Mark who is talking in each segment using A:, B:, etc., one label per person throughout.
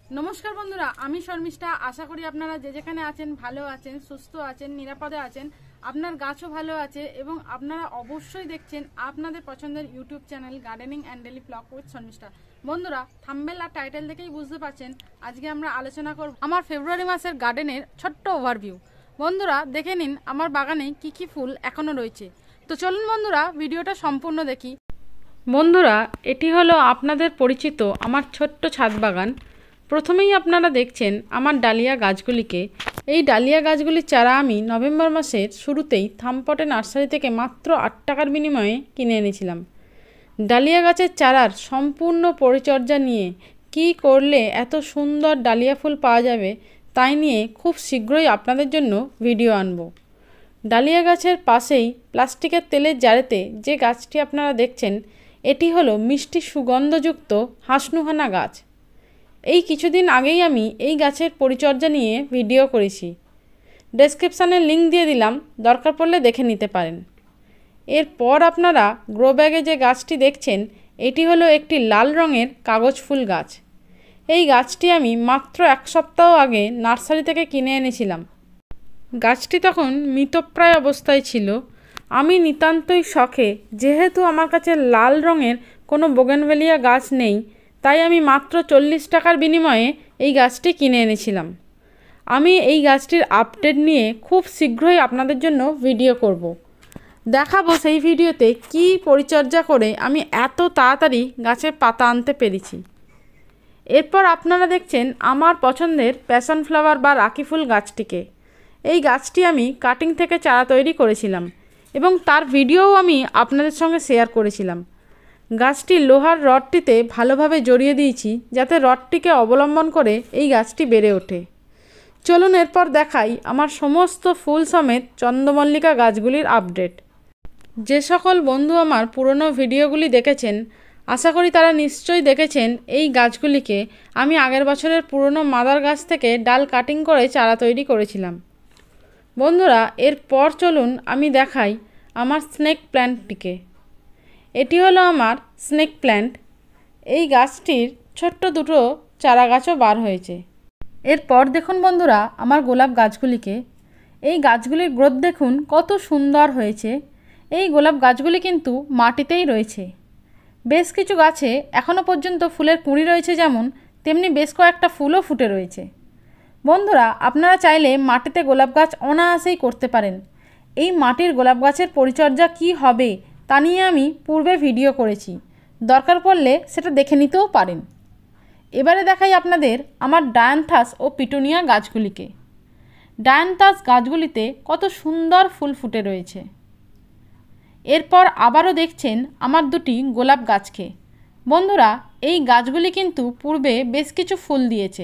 A: नमस्कार बंधुरा आमी शर्मिष्ठा आशा करी आपनारा जे जेखाने आछेन भालो आछेन सुस्थ आछेन निरापदे आछेन आपनार गाछो भालो आछे एबं आपनारा अवश्यई देखछेन आपनादेर पछंदेर YouTube channel gardening and daily blog with Sharmishtha. बंधुरा थाम्बनेल आर टाइटेल देखेई बुझते पारछेन आजके आमरा आलोचना करब आमार फेब्रुआरी मासेर गार्डेनेर छोट्ट ओभारभिउ। बंधुरा देखे निन आमार बागाने की फुल एखोनो रयेछे। तो चलुन बंधुरा भिडियोटा सम्पूर्ण देखी। बंधुरा एटी हलो आपनादेर परिचित आमार छोट्ट छाद बागान। प्रथमेई आपनारा देखছেন আমার ডালিয়া গাছগুলিকে। এই ডালিয়া গাছগুলির চারা আমি নভেম্বর মাসের শুরুতেই থামপটে নার্সারি থেকে মাত্র ৮ টাকার বিনিময়ে কিনে এনেছিলাম। ডালিয়া গাছের চারার সম্পূর্ণ পরিচর্যা নিয়ে কি করলে এত সুন্দর ডালিয়া ফুল পাওয়া যাবে তাই নিয়ে খুব শীঘ্রই আপনাদের জন্য ভিডিও আনব। ডালিয়া গাছের পাশেই প্লাস্টিকের তেলের জারেতে যে গাছটি আপনারা দেখছেন এটি হলো মিষ্টি সুগন্ধযুক্ত হাসনুহানা গাছ। এই কিছুদিন আগেই আমি এই গাছের পরিচর্যা নিয়ে ভিডিও করেছি, ডেসক্রিপশানে লিংক দিয়ে দিলাম, দরকার পড়লে দেখে নিতে পারেন। এরপর আপনারা গ্রো ব্যাগে যে গাছটি দেখছেন এটি হলো একটি লাল রঙের কাগজ ফুল গাছ। এই গাছটি আমি মাত্র 1 সপ্তাহ আগে নার্সারি থেকে কিনে এনেছিলাম। গাছটি তখন মৃতপ্রায় অবস্থায় ছিল। আমি নিতান্তই শখে, যেহেতু আমার কাছে লাল রঙের কোনো বোগেনভেলিয়া গাছ নেই, তাই আমি মাত্র 40 টাকার বিনিময়ে এই গাছটি কিনে এনেছিলাম। আমি এই গাছটির আপডেট নিয়ে খুব শীঘ্রই আপনাদের জন্য ভিডিও করব। দেখাবো সেই ভিডিওতে কি পরিচর্যা করে আমি এত তাড়াতাড়ি গাছের পাতা আনতে পেরেছি। এরপর আপনারা দেখছেন আমার পছন্দের প্যাশন ফ্লাওয়ার বা রাখি ফুল গাছটিকে। এই গাছটি আমি কাটিং থেকে চারা তৈরি করেছিলাম এবং তার ভিডিওও আমি আপনাদের সঙ্গে শেয়ার করেছিলাম। গাছটি লোহার রডটিতে ভালোভাবে জড়িয়ে দিয়েছি যাতে রডটিকে অবলম্বন করে এই গাছটি বেড়ে ওঠে। চলুন এরপর দেখাই আমার সমস্ত ফুল সমেত চন্দ্রমল্লিকা গাছগুলির আপডেট। যে সকল বন্ধু আমার পুরনো ভিডিওগুলি দেখেছেন আশা করি তারা নিশ্চয়ই দেখেছেন এই গাছগুলিকে আমি আগের বছরের পুরনো মাদার গাছ থেকে ডাল কাটিং করে চারা তৈরি করেছিলাম। বন্ধুরা এরপর চলুন আমি দেখাই আমার স্নেক প্ল্যান্টটিকে। এটি হলো আমার স্নেক প্ল্যান্ট। এই গাছটির ছোট্ট দুটো চারা গাছও বার হয়েছে। এরপর দেখুন বন্ধুরা আমার গোলাপ গাছগুলিকে। এই গাছগুলির গ্রোথ দেখুন কত সুন্দর হয়েছে। এই গোলাপ গাছগুলি কিন্তু মাটিতেই রয়েছে। বেশ কিছু গাছে এখনও পর্যন্ত ফুলের কুঁড়ি রয়েছে, যেমন তেমনি বেশ কয়েকটা ফুলও ফুটে রয়েছে। বন্ধুরা আপনারা চাইলে মাটিতে গোলাপ গাছ অনায়াসেই করতে পারেন। এই মাটির গোলাপ গাছের পরিচর্যা কি হবে তা নিয়ে আমি পূর্বে ভিডিও করেছি, দরকার পড়লে সেটা দেখে নিতেও পারেন। এবারে দেখাই আপনাদের আমার ডায়ান্থাস ও পিটুনিয়া গাছগুলিকে। ডায়ান্থাস গাছগুলিতে কত সুন্দর ফুল ফুটে রয়েছে। এরপর আবারও দেখছেন আমার দুটি গোলাপ গাছকে। বন্ধুরা এই গাছগুলি কিন্তু পূর্বে বেশ কিছু ফুল দিয়েছে।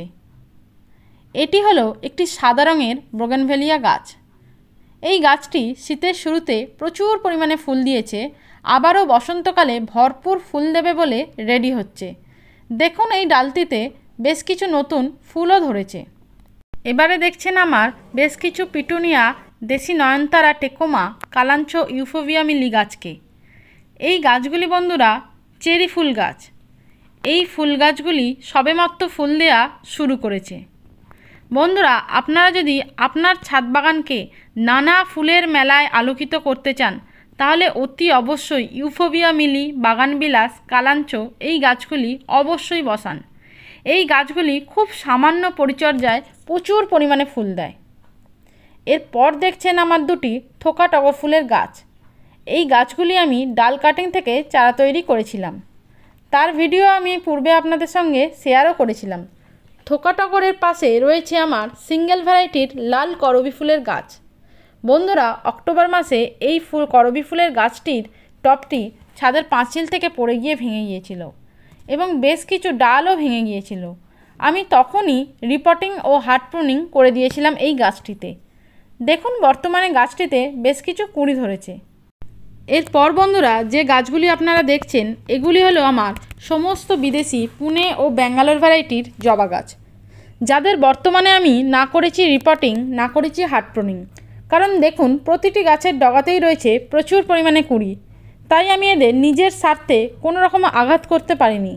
A: এটি হলো একটি সাদা রঙের বোগেনভেলিয়া গাছ। এই গাছটি শীতের শুরুতে প্রচুর পরিমাণে ফুল দিয়েছে, আবারও বসন্তকালে ভরপুর ফুল দেবে বলে রেডি হচ্ছে। দেখুন এই ডালটিতে বেশ কিছু নতুন ফুলও ধরেছে। এবারে দেখছেন আমার বেশ কিছু পিটুনিয়া, দেশি নয়নতারা, টেকোমা, কালাঞ্চো, ইউফোবিয়া মিলি গাছকে। এই গাছগুলি বন্ধুরা চেরি ফুল গাছ। এই ফুল গাছগুলি সবেমাত্র ফুল দেওয়া শুরু করেছে। বন্ধুরা আপনারা যদি আপনার ছাদ বাগানকে নানা ফুলের মেলায় আলোকিত করতে চান তাহলে অতি অবশ্যই ইউফোবিয়া মিলি, বাগানবিলাস, কালাঞ্চো এই গাছগুলি অবশ্যই বসান। এই গাছগুলি খুব সামান্য পরিচর্যায় প্রচুর পরিমাণে ফুল দেয়। এরপর দেখছেন আমার দুটি থোকা টগর ফুলের গাছ। এই গাছগুলি আমি ডাল কাটিং থেকে চারা তৈরি করেছিলাম, তার ভিডিও আমি পূর্বে আপনাদের সঙ্গে শেয়ারও করেছিলাম। থোকা টগরের পাশে রয়েছে আমার সিঙ্গেল ভ্যারাইটির লাল করবি ফুলের গাছ। বন্ধুরা অক্টোবর মাসে এই করবি ফুলের গাছটির টপটি ছাদের পাঁচিল থেকে পড়ে গিয়ে ভেঙে গিয়েছিল এবং বেশ কিছু ডালও ভেঙে গিয়েছিল। আমি তখনই রিপোর্টিং ও হার্ড প্রুনিং করে দিয়েছিলাম এই গাছটিতে। দেখুন বর্তমানে গাছটিতে বেশ কিছু কুঁড়ি ধরেছে। এরপর বন্ধুরা যে গাছগুলি আপনারা দেখছেন এগুলি হলো আমার সমস্ত বিদেশি পুনে ও ব্যাঙ্গালোর ভ্যারাইটির জবা গাছ, যাদের বর্তমানে আমি না করেছি রিপোর্টিং, না করেছি হার্ড প্রুনিং। কারণ দেখুন প্রতিটি গাছের ডগাতেই রয়েছে প্রচুর পরিমাণে কুঁড়ি, তাই আমি এদের নিজের স্বার্থে কোনো রকম আঘাত করতে পারিনি।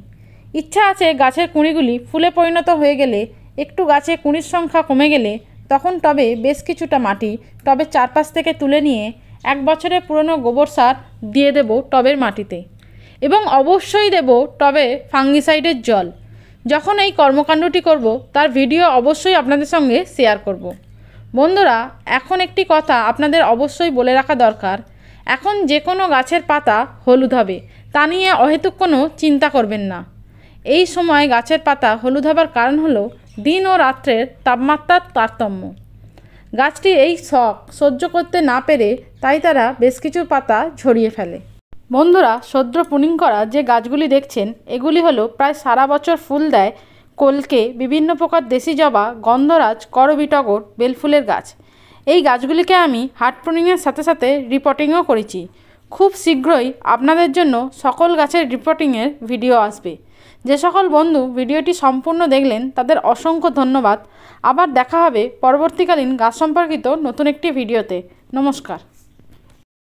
A: ইচ্ছা আছে গাছের কুঁড়িগুলি ফুলে পরিণত হয়ে গেলে, একটু গাছে কুঁড়ির সংখ্যা কমে গেলে তখন টবে বেশ কিছুটা মাটি টবের চারপাশ থেকে তুলে নিয়ে 1 বছরের পুরনো গোবর সার দিয়ে দেব টবের মাটিতে, এবং অবশ্যই দেব টবে ফাঙ্গিসাইডের জল। যখন এই কর্মকাণ্ডটি করব তার ভিডিও অবশ্যই আপনাদের সঙ্গে শেয়ার করব। বন্ধুরা, এখন একটি কথা আপনাদের অবশ্যই বলে রাখা দরকার, এখন যে কোনো গাছের পাতা হলুদ হবে তা নিয়ে অহেতুক কোনো চিন্তা করবেন না। এই সময় গাছের পাতা হলুদ হবার কারণ হলো দিন ও রাত্রের তাপমাত্রার তারতম্য। গাছটি এই শক সহ্য করতে না পেরে তাই তারা বেশ কিছু পাতা ঝরিয়ে ফেলে। বন্ধুরা, সদ্য প্রুনিং করা যে গাছগুলি দেখছেন এগুলি হলো প্রায় সারা বছর ফুল দেয় কলকে, বিভিন্ন প্রকার দেশি জবা, গন্ধরাজ, করবী টগর, বেলফুলের গাছ। এই গাছগুলিকে আমি হার্ড প্রুনিংয়ের সাথে সাথে রিপোর্টিংও করেছি। খুব শীঘ্রই আপনাদের জন্য সকল গাছের রিপোর্টিংয়ের ভিডিও আসবে। যে সকল বন্ধু ভিডিওটি সম্পূর্ণ দেখলেন তাদের অসংখ্য ধন্যবাদ। আবার দেখা হবে পরবর্তীকালীন গাছ সম্পর্কিত নতুন একটি ভিডিওতে। নমস্কার।